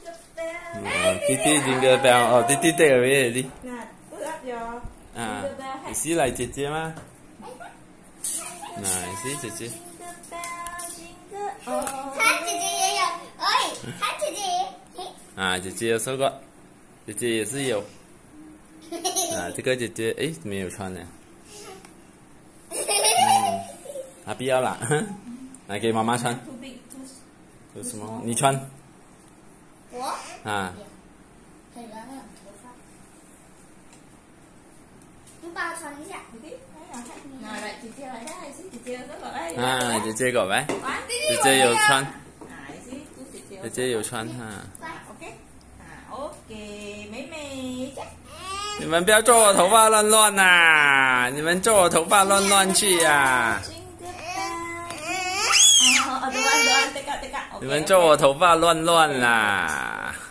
弟弟Jingle Bell， 哦，弟弟戴个咩啲？啊，你是嚟姐姐吗？那是姐姐。 他姐姐也有，哎，他姐姐也。 啊，姐姐有收过，姐姐也是有。啊，这个姐姐哎没有穿呢。啊，不要啦，来给妈妈穿。有什么？你穿。 我。 啊。 很凉的头发。你帮我穿一下。 来，姐姐来，姐姐这个哎。 啊，姐姐搞呗。姐姐有穿。姐姐有穿哈。 OK， OK， 妹妹。 你们不要做我头发乱乱呐！你们做我头发乱乱去呀！你们做我头发乱乱啦！